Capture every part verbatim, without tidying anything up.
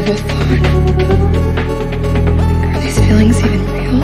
terrible thought. Are these feelings even real?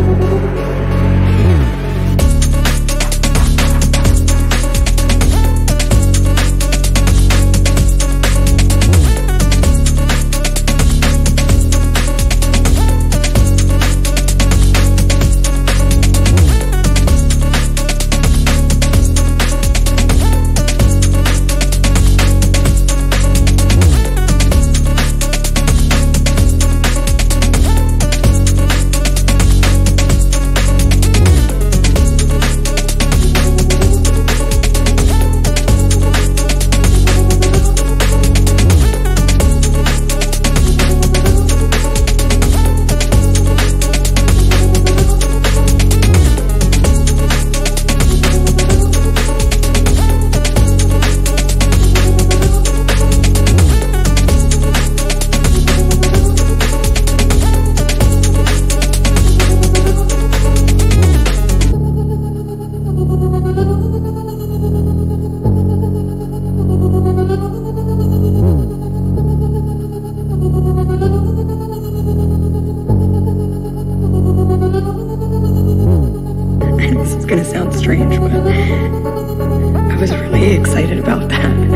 This is gonna sound strange, but I was really excited about that. And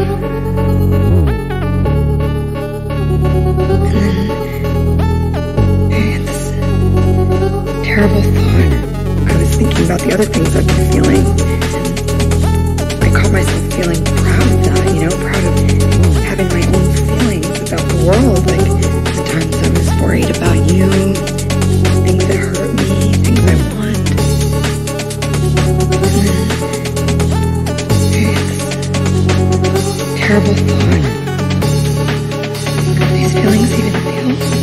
then I had this terrible thought. I was thinking about the other things I've been feeling, and I caught myself feeling proud of that, you know, proud of having my own feelings about the world. Like, the times I was worried about you, things that hurt me, things I want. Terrible thought. Are these feelings even real?